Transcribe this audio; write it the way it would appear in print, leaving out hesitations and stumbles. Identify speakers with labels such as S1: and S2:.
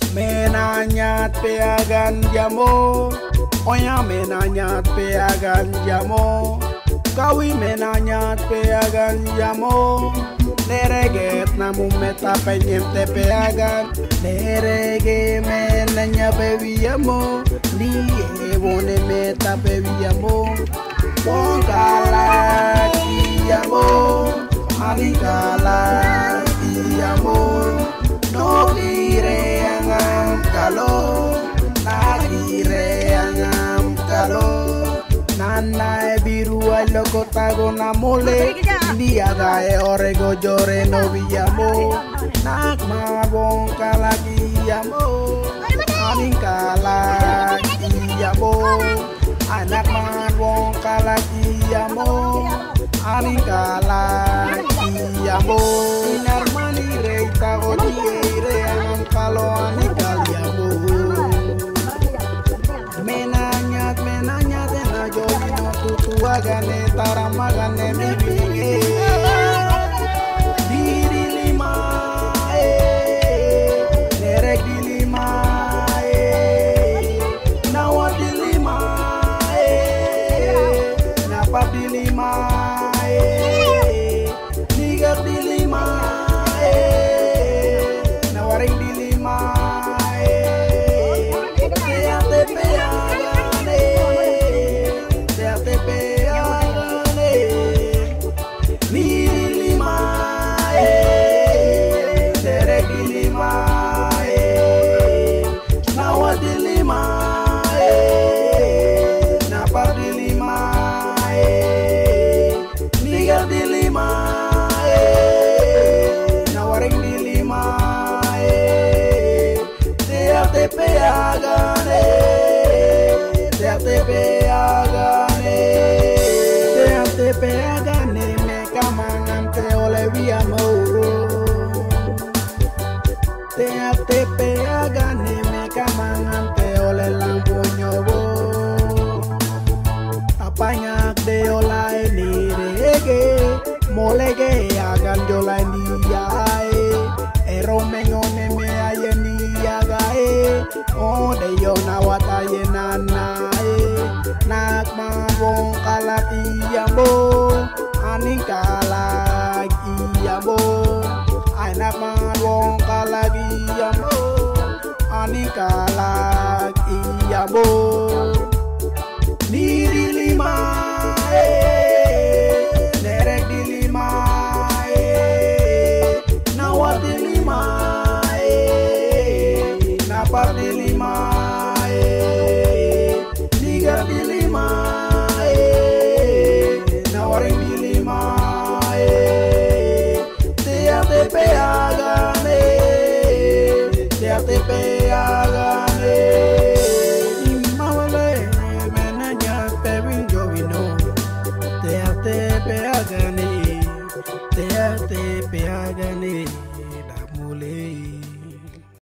S1: menanyat peagan jamo, oya menanyat peagan jamo, kawi menanyat peagan jamo, nereget namu meta penyemte peagan, nerege menanya pewiamo, liebone meta pewiamo, wongkala kiamo, alikala kiamo, no dire angam kalo, na dire angam kalo, nana biru alo kotago na mole, dia gae orego jore no viamo, nak mabong kala kiamo, alikala kiamo, anak mabong kala kiamo, alikala kiamo, inarmani reita godire angam kalo anikaliamo, menanyat ena jolino tutua gane taramagane mibinge, diri lima nerek di lima nawat di lima napa di lima nigat di lima nawaring di lima Peagane meka mangante ole viamo, te peagane meka mangante ole lampuñobo, apanyak de ola ni rege, molege agan jola ni yae, ero mengone me aye ni yagae, o de yo nawata ye nanae, nak mabong kalaki yambo, aning kalaki yambo, anak mabong kalaki yambo, aning kalaki yambo, niri lima